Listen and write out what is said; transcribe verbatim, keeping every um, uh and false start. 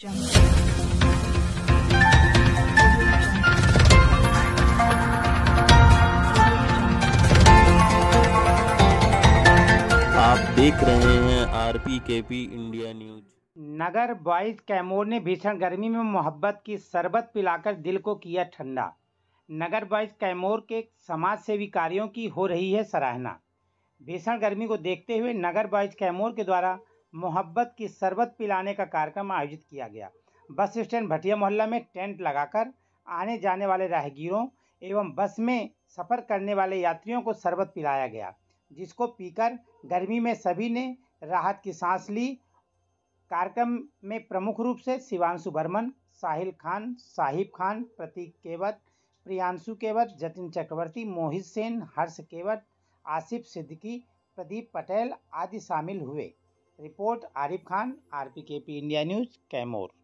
आप देख रहे हैं R P K P India news. नगर बॉयज कैमोर ने भीषण गर्मी में मोहब्बत की शरबत पिलाकर दिल को किया ठंडा। नगर बॉयज कैमोर के समाज सेवी कार्यों की हो रही है सराहना। भीषण गर्मी को देखते हुए नगर बॉयज कैमोर के द्वारा मोहब्बत की शरबत पिलाने का कार्यक्रम आयोजित किया गया। बस स्टैंड भटिया मोहल्ला में टेंट लगाकर आने जाने वाले राहगीरों एवं बस में सफर करने वाले यात्रियों को शरबत पिलाया गया, जिसको पीकर गर्मी में सभी ने राहत की सांस ली। कार्यक्रम में प्रमुख रूप से शिवांशु बर्मन, साहिल खान, साहिब खान, प्रतीक केवट, प्रियांशु केवट, जतिन चक्रवर्ती, मोहित सेन, हर्ष केवट, आसिफ सिद्दीकी, प्रदीप पटेल आदि शामिल हुए। Report Arif Khan, R P K P India news, Kaimore.